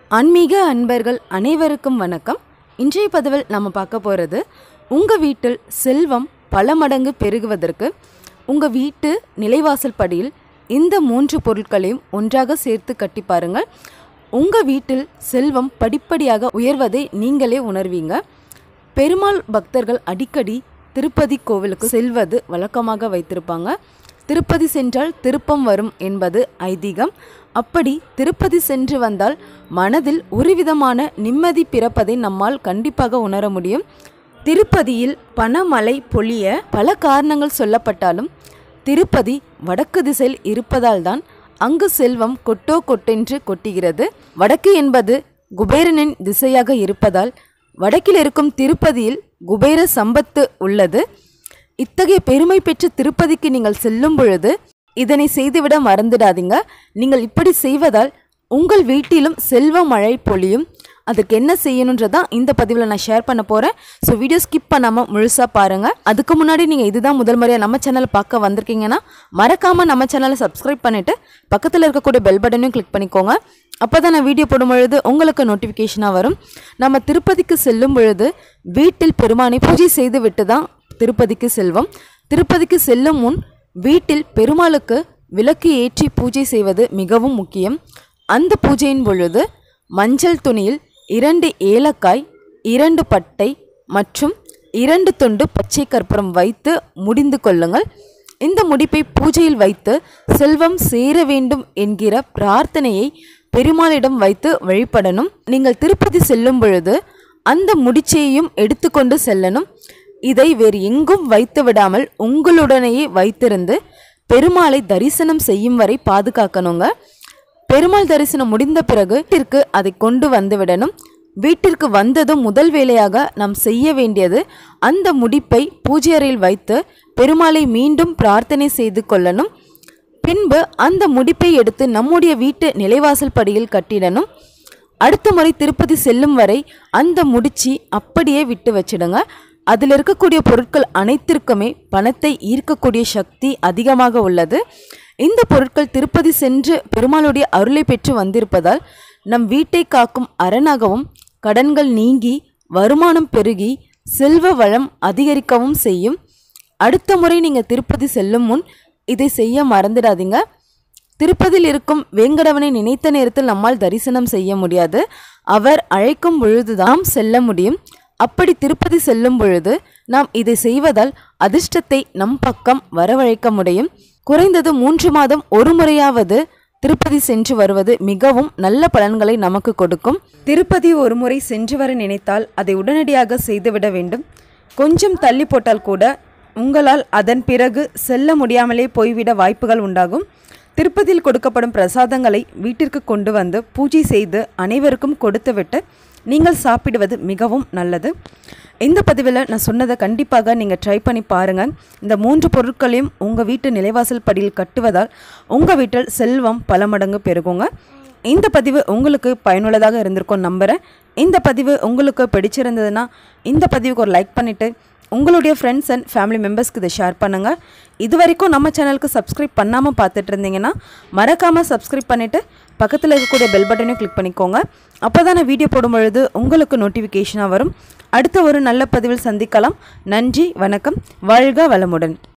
ஆன்மீக அன்பர்கள் அனைவருக்கும் வணக்கம். இன்றைய பதிவில் நம்ம பார்க்க போகிறது, உங்கள் வீட்டில் செல்வம் பல மடங்கு பெருகுவதற்கு உங்கள் வீட்டு நிலைவாசல் படியில் இந்த 3 பொருட்களையும் ஒன்றாக சேர்த்து கட்டி பாருங்கள். உங்கள் வீட்டில் செல்வம் படிப்படியாக உயர்வதை நீங்களே உணர்வீங்க. பெருமாள் பக்தர்கள் அடிக்கடி திருப்பதி கோவிலுக்கு செல்வது வழக்கமாக வைத்திருப்பாங்க. திருப்பதி சென்றால் திருப்பம் வரும் என்பது ஐதீகம். அப்படி திருப்பதி சென்று வந்தால் மனதில் ஒரு விதமான நிம்மதி பிறப்பதை நம்மால் கண்டிப்பாக உணர முடியும். திருப்பதியில் பணமழை பொழிய பல காரணங்கள் சொல்லப்பட்டாலும் திருப்பதி வடக்கு திசையில் இருப்பதால் தான் அங்கு செல்வம் கொட்டோ கொட்டென்று கொட்டுகிறது. வடக்கு என்பது குபேரனின் திசையாக இருப்பதால் வடக்கில் இருக்கும் திருப்பதியில் குபேர சம்பத்து உள்ளது. இத்தகைய பெருமை பெற்ற திருப்பதிக்கு நீங்கள் செல்லும் பொழுது இதனை செய்துவிட மறந்துடாதீங்க. நீங்கள் இப்படி செய்வதால் உங்கள் வீட்டிலும் செல்வ மழை பொழியும். அதுக்கு என்ன செய்யணுன்றதான் இந்த பதிவில் நான் ஷேர் பண்ண போகிறேன். ஸோ வீடியோ ஸ்கிப் பண்ணாமல் முழுசாக பாருங்கள். அதுக்கு முன்னாடி நீங்கள் இதுதான் முதல் முறையாக நம்ம சேனலை பார்க்க வந்திருக்கீங்கன்னா மறக்காமல் நம்ம சேனலை சப்ஸ்கிரைப் பண்ணிவிட்டு பக்கத்தில் இருக்கக்கூடிய பெல் பட்டனையும் கிளிக் பண்ணிக்கோங்க. அப்போ தான் நான் வீடியோ போடும் பொழுது உங்களுக்கு நோட்டிஃபிகேஷனாக வரும். நம்ம திருப்பதிக்கு செல்லும் பொழுது வீட்டில் பெருமானை பூஜை செய்து விட்டு தான் திருப்பதிக்கு செல்வோம். திருப்பதிக்கு செல்லும் முன் வீட்டில் பெருமாளுக்கு விளக்கு ஏற்றி பூஜை செய்வது மிகவும் முக்கியம். அந்த பூஜையின் பொழுது மஞ்சள் துணியில் 2 ஏலக்காய், 2 பட்டை மற்றும் 2 துண்டு பச்சை கற்பூரம் வைத்து முடிந்து கொள்ளுங்கள். இந்த முடிப்பை பூஜையில் வைத்து செல்வம் சேர வேண்டும் என்கிற பிரார்த்தனையை பெருமாளிடம் வைத்து வழிபடணும். நீங்கள் திருப்பதி செல்லும் பொழுது அந்த முடிச்சையையும் எடுத்துக்கொண்டு செல்லணும். இதை வேறு எங்கும் வைத்து விடாமல் உங்களுடனேயே வைத்திருந்து பெருமாளை தரிசனம் செய்யும் வரை பாதுகாக்கணுங்க. பெருமாள் தரிசனம் முடிந்த பிறகு வீட்டிற்கு அதை கொண்டு வந்து விடணும். வீட்டிற்கு வந்ததும் முதல் வேலையாக நாம் செய்ய வேண்டியது அந்த முடிப்பை பூஜை அறையில் வைத்து பெருமாளை மீண்டும் பிரார்த்தனை செய்து கொள்ளணும். பின்பு அந்த முடிப்பை எடுத்து நம்முடைய வீட்டு நிலைவாசல் படியில் கட்டிடணும். அடுத்த முறை திருப்பதி செல்லும் வரை அந்த முடிச்சி அப்படியே விட்டு வச்சிடுங்க. அதில் இருக்கக்கூடிய பொருட்கள் அனைத்திற்குமே பணத்தை ஈர்க்கக்கூடிய சக்தி அதிகமாக உள்ளது. இந்த பொருட்கள் திருப்பதி சென்று பெருமாளுடைய அருளை பெற்று வந்திருப்பதால் நம் வீட்டை காக்கும் அரணாகவும் கடன்கள் நீங்கி வருமானம் பெருகி செல்வ வளம் அதிகரிக்கவும் செய்யும். அடுத்த முறை நீங்கள் திருப்பதி செல்லும் முன் இதை செய்ய மறந்துடாதீங்க. திருப்பதியில் இருக்கும் வேங்கடவனை நினைத்த நேரத்தில் நம்மால் தரிசனம் செய்ய முடியாது. அவர் அழைக்கும் பொழுதுதான் செல்ல முடியும். அப்படி திருப்பதி செல்லும் பொழுது நாம் இதை செய்வதால் அதிர்ஷ்டத்தை நம் பக்கம் வரவழைக்க முடியும். குறைந்தது 3 மாதம் ஒரு முறையாவது திருப்பதி சென்று வருவது மிகவும் நல்ல பலன்களை நமக்கு கொடுக்கும். திருப்பதி ஒரு முறை சென்று வர நினைத்தால் அதை உடனடியாக செய்துவிட வேண்டும். கொஞ்சம் தள்ளி போட்டால் கூட உங்களால் அதன் பிறகு செல்ல முடியாமலே போய்விட வாய்ப்புகள் உண்டாகும். திருப்பதியில் கொடுக்கப்படும் பிரசாதங்களை வீட்டிற்கு கொண்டு வந்து பூஜை செய்து அனைவருக்கும் கொடுத்துவிட்டு நீங்கள் சாப்பிடுவது மிகவும் நல்லது. இந்த பதிவில் நான் சொன்னதை கண்டிப்பாக நீங்கள் ட்ரை பண்ணி பாருங்கள். இந்த 3 பொருட்களையும் உங்கள் வீட்டு நிலைவாசல் படியில் கட்டுவதால் உங்கள் வீட்டில் செல்வம் பல மடங்கு பெருகுங்க. இந்த பதிவு உங்களுக்கு பயனுள்ளதாக இருந்திருக்கும் நம்புகிறேன். இந்த பதிவு உங்களுக்கு பிடிச்சிருந்ததுன்னா இந்த பதிவுக்கு ஒரு லைக் பண்ணிவிட்டு உங்களுடைய ஃப்ரெண்ட்ஸ் அண்ட் ஃபேமிலி மெம்பர்ஸ்க்கு இதை ஷேர் பண்ணுங்கள். இது வரைக்கும் நம்ம சேனலுக்கு சப்ஸ்கிரைப் பண்ணாமல் பார்த்துட்டு இருந்தீங்கன்னா மறக்காமல் சப்ஸ்கிரைப் பண்ணிவிட்டு பக்கத்தில் இருக்கக்கூடிய பெல் பட்டனையும் கிளிக் பண்ணிக்கோங்க. அப்போ தான் நான் வீடியோ போடும் பொழுது உங்களுக்கு நோட்டிஃபிகேஷனாக வரும். அடுத்த ஒரு நல்ல பதிவில் சந்திக்கலாம். நன்றி, வணக்கம், வாழ்க வளமுடன்.